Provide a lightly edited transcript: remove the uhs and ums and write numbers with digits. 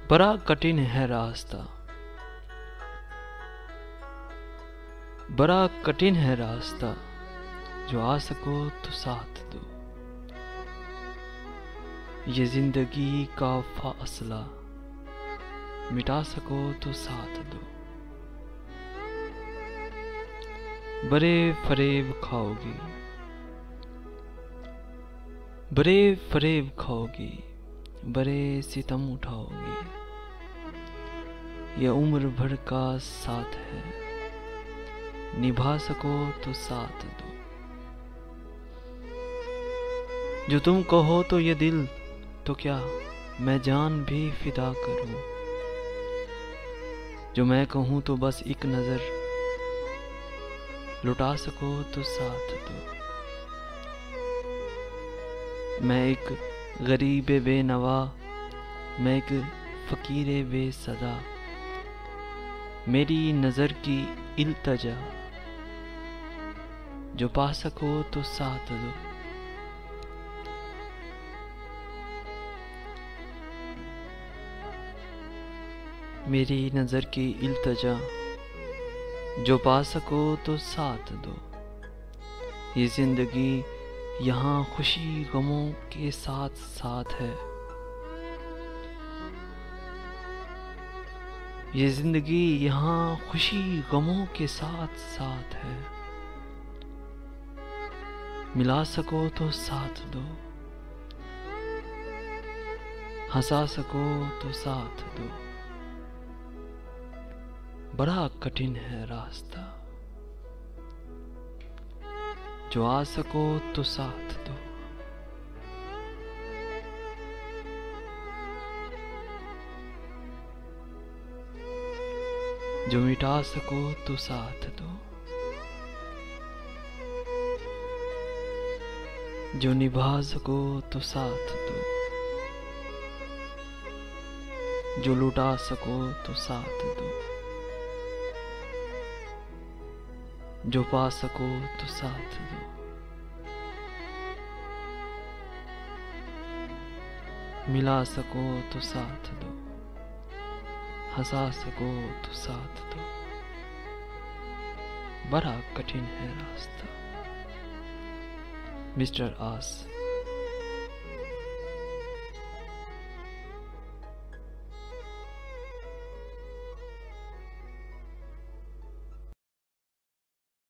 बड़ा कठिन है रास्ता, बड़ा कठिन है रास्ता, जो आ सको तो साथ दो। ये जिंदगी का फासला मिटा सको तो साथ दो। बड़े फरेब खाओगी, बड़े फरेब खाओगी, बड़े सितम उठाओगी। ये उम्र भर का साथ है, निभा सको तो साथ दो। जो तुम कहो तो ये दिल, तो क्या मैं जान भी फिदा करूं। जो मैं कहूं तो बस एक नजर, लुटा सको तो साथ दो। मैं एक गरीब बेनवा, मैं एक फकीर बेसदा, मेरी नजर की इल्तजा, जो पा सको तो साथ दो। मेरी नजर की इल्तजा, जो पा सको तो साथ दो। ये जिंदगी यहाँ खुशी गमों के साथ साथ है। ये जिंदगी यहाँ खुशी गमों के साथ साथ है। मिला सको तो साथ दो, हंसा सको तो साथ दो। बड़ा कठिन है रास्ता, जो आ सको तो साथ दो। जो मिटा सको तो साथ दो। जो निभा सको तो साथ दो। जो लुटा सको तो साथ दो। जो पा सको तो साथ दो। मिला सको तो साथ दो, हंसा सको तो साथ दो। बड़ा कठिन है रास्ता। मिस्टर आस।